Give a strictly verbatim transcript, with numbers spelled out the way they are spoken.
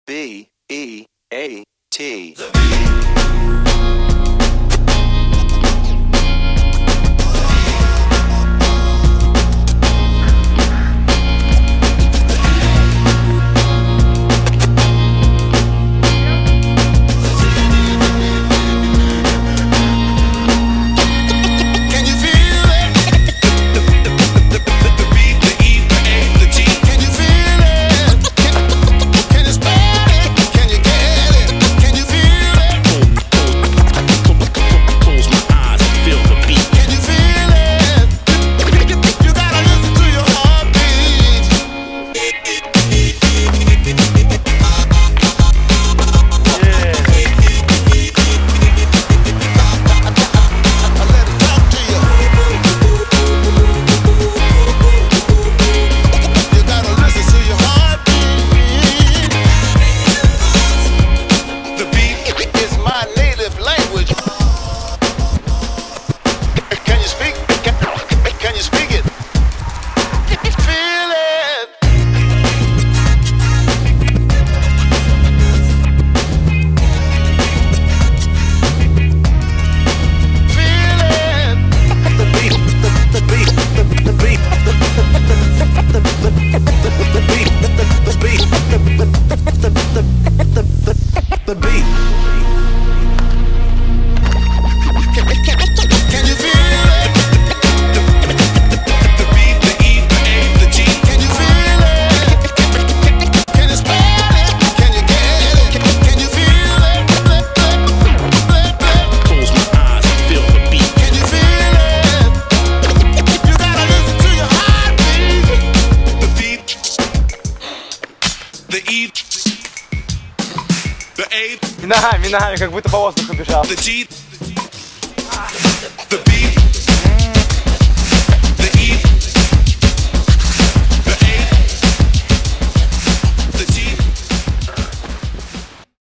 B E A T. The beat. Can you feel it? The beat, the E, the A, the G. Can you feel it? Can you spell it? Can you get it? Can you feel it? Close my eyes and feel the beat. Can you feel it? You gotta listen to your heartbeat. The beat, the E, the A, И ногами, ногами, как будто по воздуху бежал. the G, the beat.